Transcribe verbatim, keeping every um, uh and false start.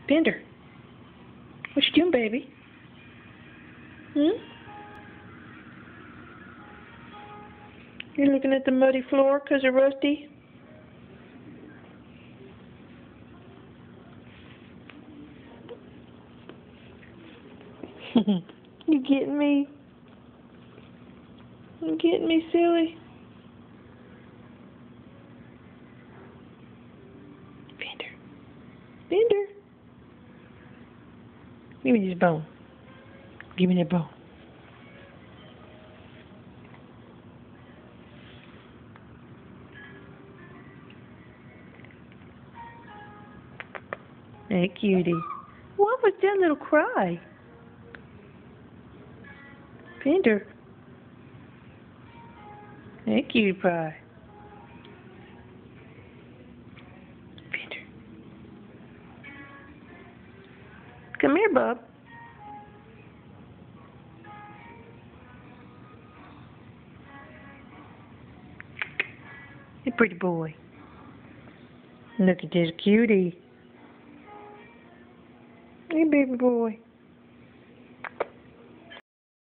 Pender, what you doing, baby? Hmm? You're looking at the muddy floor because they're rusty? You getting me? You getting me, silly? Pender. Pender. Give me this bone. Give me that bone. Hey, cutie. What was that little cry? Pender. Hey, cutie pie. Pender. Come here, bub. Hey, pretty boy. Look at this cutie. Hey, baby boy.